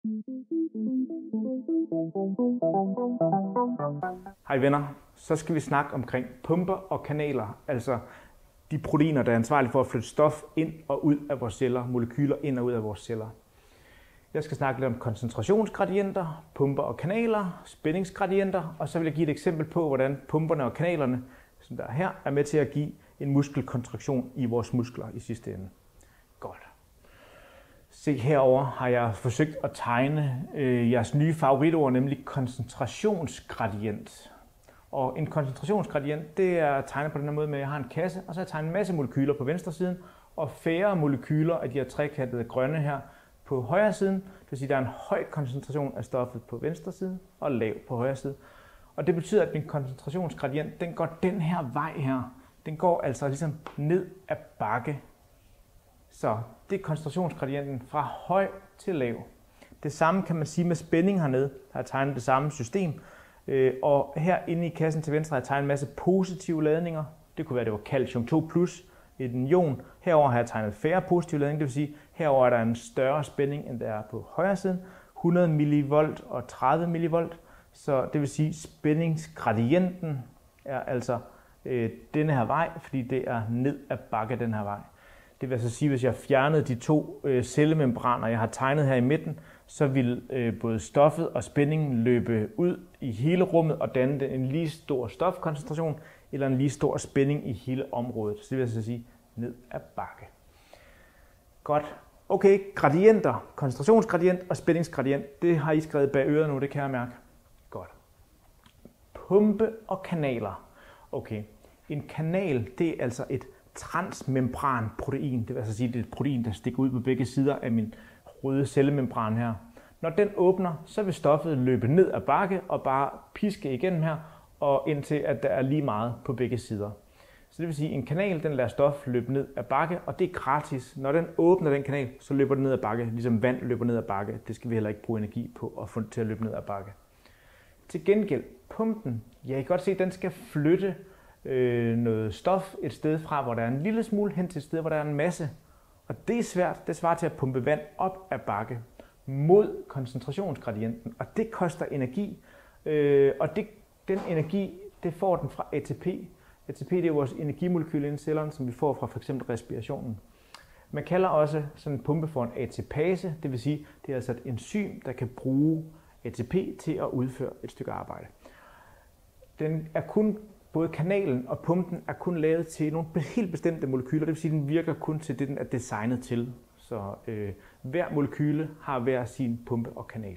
Hej venner, så skal vi snakke omkring pumper og kanaler, altså de proteiner, der er ansvarlige for at flytte stof ind og ud af vores celler, molekyler ind og ud af vores celler. Jeg skal snakke lidt om koncentrationsgradienter, pumper og kanaler, spændingsgradienter, og så vil jeg give et eksempel på, hvordan pumperne og kanalerne, som der er her, er med til at give en muskelkontraktion i vores muskler i sidste ende. Godt. Se herover har jeg forsøgt at tegne jeres nye favoritord, nemlig koncentrationsgradient. Og en koncentrationsgradient, det er tegnet på den her måde med, at jeg har en kasse, og så har jeg tegnet en masse molekyler på venstre siden, og færre molekyler af de her trekantede grønne her på højre siden. Det vil sige, at der er en høj koncentration af stoffet på venstre side, og lav på højre side. Og det betyder, at min koncentrationsgradient, den går den her vej her. Den går altså ligesom ned ad bakke. Så det er koncentrationsgradienten fra høj til lav. Det samme kan man sige med spænding hernede. Der har jeg tegnet det samme system. Og herinde i kassen til venstre har jeg tegnet en masse positive ladninger. Det kunne være, det var calcium 2+, et ion. Herover har jeg tegnet færre positive ladninger. Det vil sige, herover er der en større spænding, end der er på højre siden. 100 mV og 30 mV. Så det vil sige, at spændingsgradienten er altså denne her vej, fordi det er ned ad bakke den her vej. Det vil altså sige, at hvis jeg fjernede de to cellemembraner, jeg har tegnet her i midten, så vil både stoffet og spændingen løbe ud i hele rummet og danne en lige stor stofkoncentration eller en lige stor spænding i hele området. Så det vil altså sige ned ad bakke. Godt. Okay, gradienter, koncentrationsgradient og spændingsgradient, det har I skrevet bag øret nu, det kan jeg mærke. Godt. Pumpe og kanaler. Okay, en kanal, det er altså et transmembranprotein, det vil altså sige, at det er et protein, der stikker ud på begge sider af min røde cellemembran her. Når den åbner, så vil stoffet løbe ned ad bakke og bare piske igennem her, og indtil at der er lige meget på begge sider. Så det vil sige, at en kanal, den lader stof løbe ned ad bakke, og det er gratis. Når den åbner den kanal, så løber den ned ad bakke, ligesom vand løber ned ad bakke. Det skal vi heller ikke bruge energi på at få det til at løbe ned ad bakke. Til gengæld, pumpen, jeg kan godt se, at den skal flytte noget stof et sted fra, hvor der er en lille smule, hen til et sted, hvor der er en masse. Og det er svært. Det svarer til at pumpe vand op ad bakke mod koncentrationsgradienten. Og det koster energi. Og den energi, det får den fra ATP. ATP, det er vores energimolekyl i cellerne, som vi får fra f.eks. respirationen. Man kalder også sådan en pumpe for en ATPase. Det vil sige, det er altså et enzym, der kan bruge ATP til at udføre et stykke arbejde. Den er kun Både kanalen og pumpen er kun lavet til nogle helt bestemte molekyler, det vil sige, at den virker kun til det, den er designet til. Så hver molekyle har hver sin pumpe og kanal.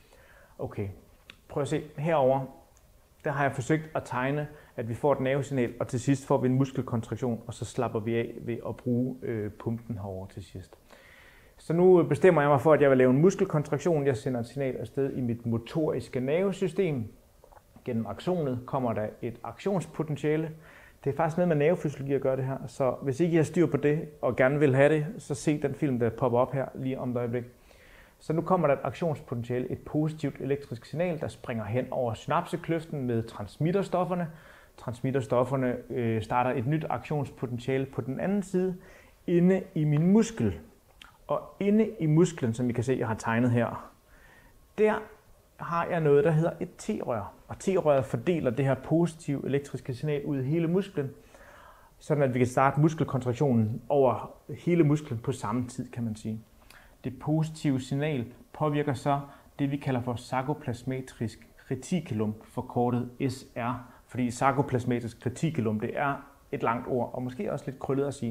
Okay, prøv at se herover. Der har jeg forsøgt at tegne, at vi får et nervesignal, og til sidst får vi en muskelkontraktion, og så slapper vi af ved at bruge pumpen herover til sidst. Så nu bestemmer jeg mig for, at jeg vil lave en muskelkontraktion. Jeg sender et signal afsted i mit motoriske nervesystem. Gennem aksonet kommer der et aktionspotentiale. Det er faktisk noget med nervefysiologi at gøre det her, så hvis ikke I har styr på det og gerne vil have det, så se den film, der popper op her lige om et øjeblik. Så nu kommer der et aktionspotentiale, et positivt elektrisk signal, der springer hen over synapsekløften med transmitterstofferne. Transmitterstofferne starter et nyt aktionspotentiale på den anden side, inde i min muskel. Og inde i musklen, som I kan se, jeg har tegnet her, der har jeg noget, der hedder et T-rør. Og T-røret fordeler det her positive elektriske signal ud i hele musklen, sådan at vi kan starte muskelkontraktionen over hele musklen på samme tid, kan man sige. Det positive signal påvirker så det, vi kalder for sarkoplasmatisk reticulum, forkortet SR. Fordi sarkoplasmatisk reticulum, det er et langt ord, og måske også lidt krøllet at sige.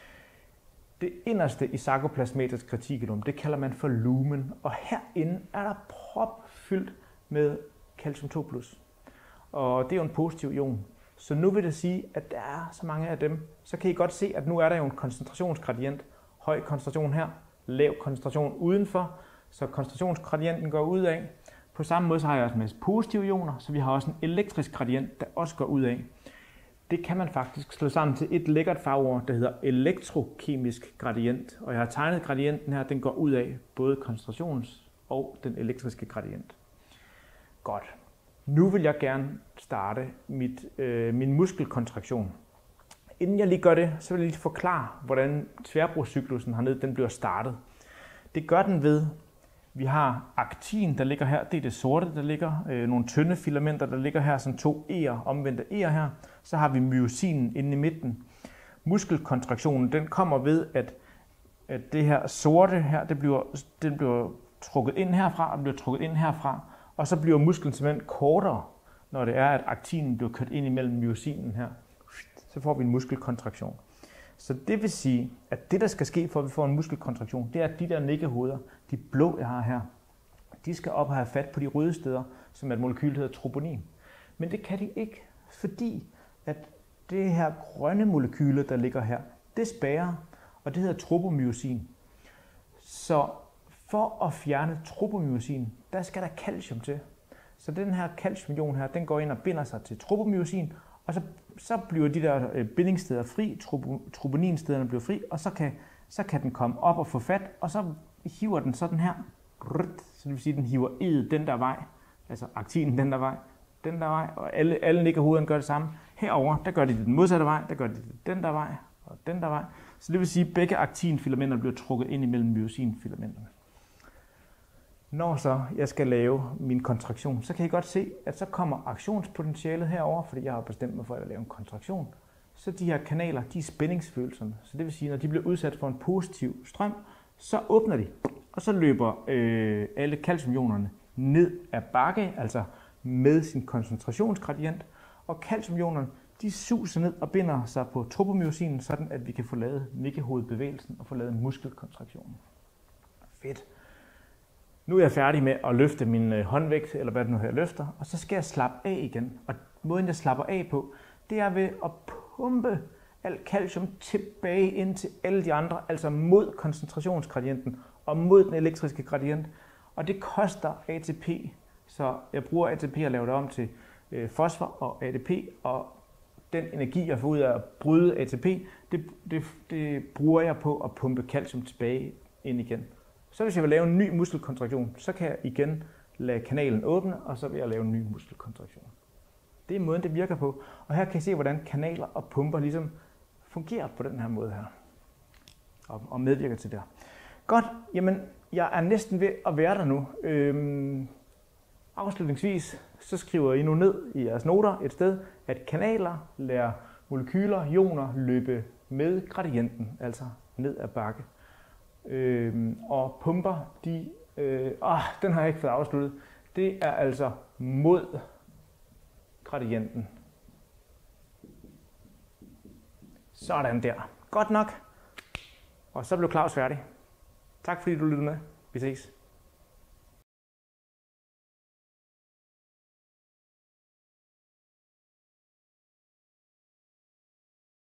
Det inderste i sarkoplasmatisk reticulum, det kalder man for lumen, og herinde er der propfyldt med calcium 2+. Og det er jo en positiv ion. Så nu vil det sige, at der er så mange af dem, så kan I godt se, at nu er der jo en koncentrationsgradient. Høj koncentration her, lav koncentration udenfor, så koncentrationsgradienten går ud af. På samme måde så har jeg også en masse positive ioner, så vi har også en elektrisk gradient, der også går ud af. Det kan man faktisk slå sammen til et lækkert fagord, der hedder elektrokemisk gradient. Og jeg har tegnet gradienten her, den går ud af både koncentrations- og den elektriske gradient. Godt. Nu vil jeg gerne starte min muskelkontraktion. Inden jeg lige gør det, så vil jeg lige forklare, hvordan tværbrugscyklusen hernede den bliver startet. Det gør den ved, Vi har aktin, der ligger her. Det er det sorte, der ligger. Nogle tynde filamenter, der ligger her. Sådan 2 omvendte e'er her. Så har vi myosinen inde i midten. Muskelkontraktionen, den kommer ved, at det her sorte her, den bliver trukket ind herfra, og bliver trukket ind herfra. Og så bliver musklen simpelthen kortere, når det er, at aktinen bliver kørt ind imellem myosinen her. Så får vi en muskelkontraktion. Så det vil sige, at det, der skal ske, for at vi får en muskelkontraktion, det er, at de der nikkehoveder, de blå, jeg har her, de skal op og have fat på de røde steder, som er et molekyl, der hedder troponin. Men det kan de ikke, fordi at det her grønne molekyle, der ligger her, det spærrer, og det hedder tropomyosin. Så for at fjerne tropomyosin, der skal der calcium til. Så den her calciumion her, den går ind og binder sig til tropomyosin, og så bliver de der bindingssteder fri, troponinstederne bliver fri, og så kan den komme op og få fat, og så hiver den sådan her, så det vil sige, at den hiver e'et den der vej, altså aktinen den der vej, og alle nikkerhovederne gør det samme. Herover der gør de det den modsatte vej, der gør de det den der vej, og den der vej. Så det vil sige, at begge aktinfilamenter bliver trukket ind imellem myosinfilamenterne. Når så jeg skal lave min kontraktion, så kan I godt se, at så kommer aktionspotentialet herover, fordi jeg har bestemt mig for at lave en kontraktion. Så de her kanaler, de er spændingsfølsomme. Så det vil sige, at når de bliver udsat for en positiv strøm, så åbner de, og så løber alle calciumionerne ned ad bakke, altså med sin koncentrationsgradient. Og calciumionerne, de suser ned og binder sig på tropomyosinen, sådan at vi kan få lavet nikkehovedbevægelsen og få lavet muskelkontraktionen. Fedt. Nu er jeg færdig med at løfte min håndvægt, eller hvad det nu her løfter, og så skal jeg slappe af igen. Og måden, jeg slapper af på, det er ved at pumpe alt calcium tilbage ind til alle de andre, altså mod koncentrationsgradienten og mod den elektriske gradient. Og det koster ATP, så jeg bruger ATP at lave det om til fosfor og ADP, og den energi, jeg får ud af at bryde ATP, det bruger jeg på at pumpe calcium tilbage ind igen. Så hvis jeg vil lave en ny muskelkontraktion, så kan jeg igen lade kanalen åbne, og så vil jeg lave en ny muskelkontraktion. Det er måden, det virker på. Og her kan I se, hvordan kanaler og pumper ligesom fungerer på den her måde her. Og medvirker til det her. Godt, jamen jeg er næsten ved at være der nu. Afslutningsvis, så skriver I nu ned i jeres noter et sted, at kanaler lader molekyler, ioner løbe med gradienten, altså ned ad bakke. Og pumper, den har jeg ikke fået afsluttet. Det er altså mod gradienten. Sådan der. Godt nok. Og så blev Claus færdig. Tak fordi du lyttede med. Vi ses.